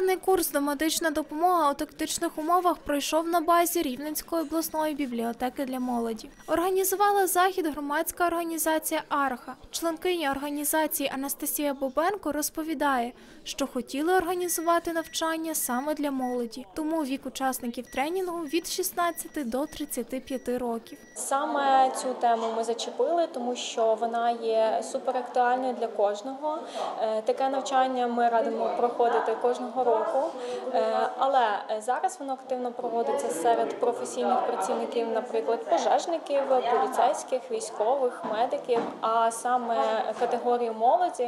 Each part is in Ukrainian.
Триденний курс «Домедична допомога у тактичних умовах» пройшов на базі Рівненської обласної бібліотеки для молоді. Організувала захід громадська організація «Арха». Членкиня організації Анастасія Бобенко розповідає, що хотіли організувати навчання саме для молоді. Тому вік учасників тренінгу від 16 до 35 років. Саме цю тему ми зачепили, тому що вона є суперактуальною для кожного. Таке навчання ми радимо проходити кожного року, але зараз воно активно проводиться серед професійних працівників, наприклад, пожежників, поліцейських, військових, медиків, а саме категорію молоді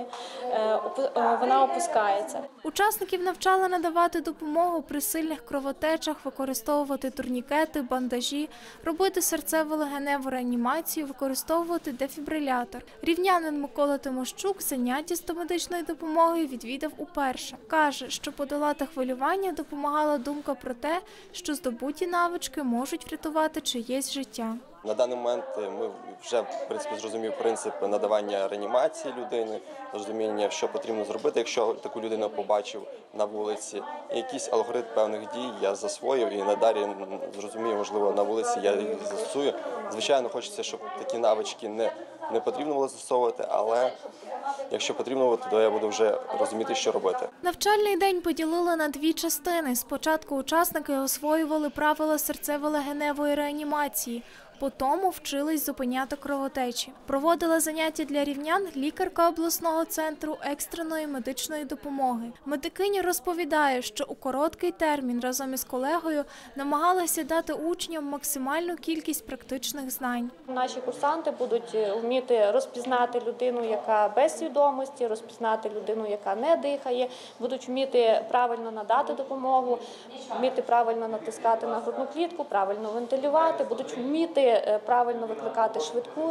вона опускається. Учасників навчали надавати допомогу при сильних кровотечах, використовувати турнікети, бандажі, робити серцево-легеневу реанімацію, використовувати дефібрилятор. Рівнянин Микола Тимощук заняття з домедичної допомоги відвідав уперше. Каже, що подолати хвилювання допомагала думка про те, що здобуті навички можуть врятувати чиєсь життя. На даний момент ми вже в принципі зрозумів принцип надавання реанімації людини, розуміння, що потрібно зробити, якщо таку людину побачив на вулиці. І якийсь алгоритм певних дій я засвоїв і надалі зрозумію, можливо, на вулиці я їх застосую. Звичайно, хочеться, щоб такі навички не потрібно було застосовувати, але якщо потрібно, то я буду вже розуміти, що робити. Навчальний день поділили на дві частини. Спочатку учасники освоювали правила серцево-легеневої реанімації, потім вчились зупиняти кровотечі. Проводила заняття для рівнян лікарка обласного центру екстреної медичної допомоги. Медикиня розповідає, що у короткий термін разом із колегою намагалася дати учням максимальну кількість практичних знань. Наші курсанти будуть вміти розпізнати людину, яка без свідомості, розпізнати людину, яка не дихає, будуть вміти правильно надати допомогу, вміти правильно натискати на грудну клітку, правильно вентилювати, будуть вміти правильно викликати швидку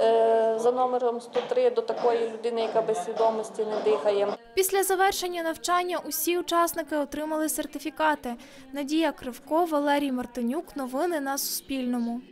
за номером 103 до такої людини, яка без свідомості не дихає. Після завершення навчання усі учасники отримали сертифікати. Надія Кривко, Валерій Мартинюк. Новини на Суспільному.